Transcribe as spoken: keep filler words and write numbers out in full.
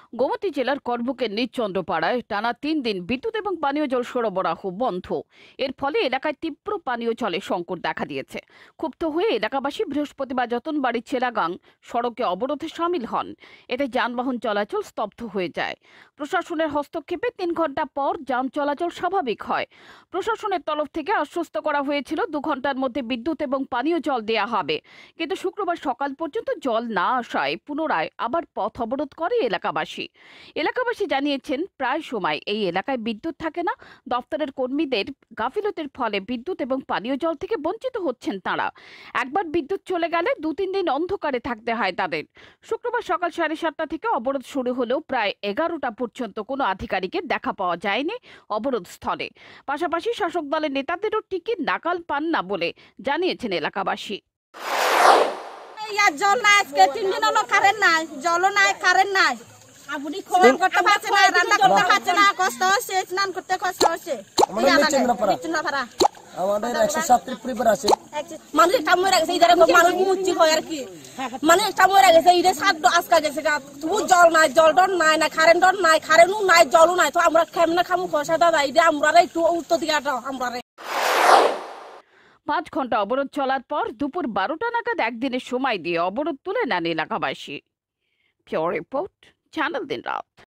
গোমতী জেলার করবুকের নিচচন্দ্রপাড়ায় টানা তিন দিন বিদ্যুৎ এবং পানীয় জল সরবরাহ বন্ধ। এর ফলে এলাকায় তীব্র পানীয় জলের সংকট দেখা দিয়েছে। ক্ষুব্ধ হয়ে এলাকাবাসী বৃহস্পতিবার যতনবাড়ি চেরাগাং সড়কে অবরোধে সামিল হন। এতে যানবাহন চলাচল স্তব্ধ হয়ে যায়। প্রশাসনের হস্তক্ষেপে তিন ঘন্টা পর যান চলাচল স্বাভাবিক হয়। প্রশাসনের তরফ থেকে আশ্বস্ত করা হয়েছিল দু ঘন্টার মধ্যে বিদ্যুৎ এবং পানীয় জল দেয়া হবে, কিন্তু শুক্রবার সকাল পর্যন্ত জল না আসায় পুনরায় আবার পথ অবরোধ করে এলাকাবাসী। এলাকাবাসী জানিয়েছেন, প্রায় সময় এই এলাকায় বিদ্যুৎ থাকে না। দপ্তরের কর্মীদের গাফিলতির ফলে বিদ্যুৎ এবং পানীয় জল থেকে বঞ্চিত হচ্ছেন তারা। একবার বিদ্যুৎ চলে গেলে দু তিন দিন অন্ধকারে থাকতে হয় তাদের। শুক্রবার সকাল সাড়ে সাতটা থেকে অবরোধ শুরু হলেও প্রায় এগারোটা পর্যন্ত কোনো আধিকারিকের দেখা পাওয়া যায়নি অবরোধ স্থলে। পাশাপাশি শাসক দলের নেতাদেরও টিকিট নাকাল পান না বলে জানিয়েছেন এলাকাবাসী। জল নাই, আজকে তিন দিন হলো কারেন্ট নাই, জলও নাই, কারেন্ট নাই। আপনি খবর করতে পারছে না, রান্না করতে পারছে না, কষ্ট হচ্ছে, স্নান করতে কষ্ট হচ্ছে। আমাদের একশো সাতটি পরিবার আছে। মানুষ একটা মরে গেছে, ইধারে মানুষ মুচি হয় আর কি। মানে একটা মরে গেছে, ইধে সাত আজকা গেছে, তবু জল নাই, জল ডর নাই, না কারেন্ট ডর নাই, কারেন্টও নাই, জলও নাই। তো আমরা কেমনে খামু খসা দাদা, ইধে আমরা একটু উত্তর দিকে আমরা। পাঁচ ঘন্টা অবরোধ চলার পর দুপুর বারোটা নাগাদ একদিনের সময় দিয়ে অবরোধ তুলে নেন এলাকাবাসী। পিওর রিপোর্ট, চ্যানেল দিন রাত।